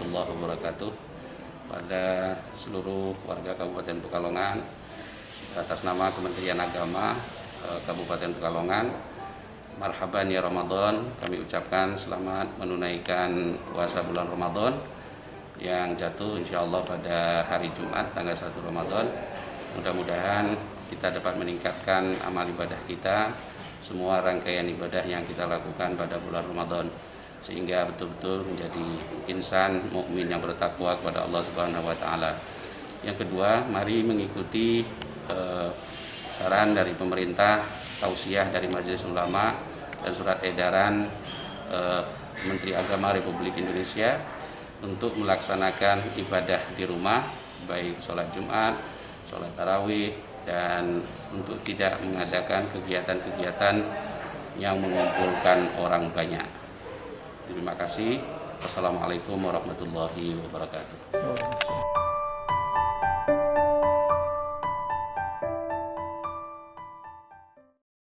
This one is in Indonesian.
warahmatullahi wabarakatuh. Pada seluruh warga Kabupaten Pekalongan, atas nama Kementerian Agama Kabupaten Pekalongan, marhaban ya Ramadan. Kami ucapkan selamat menunaikan puasa bulan Ramadan yang jatuh insya Allah pada hari Jumat tanggal 1 Ramadan. Mudah-mudahan kita dapat meningkatkan amal ibadah kita, semua rangkaian ibadah yang kita lakukan pada bulan Ramadan, sehingga betul-betul menjadi insan mukmin yang bertakwa kepada Allah Subhanahu wa taala. Yang kedua, mari mengikuti saran dari pemerintah, tausiah dari Majelis Ulama dan surat edaran Menteri Agama Republik Indonesia untuk melaksanakan ibadah di rumah, baik sholat Jumat, sholat tarawih, dan untuk tidak mengadakan kegiatan-kegiatan yang mengumpulkan orang banyak. Terima kasih. Wassalamualaikum warahmatullahi wabarakatuh.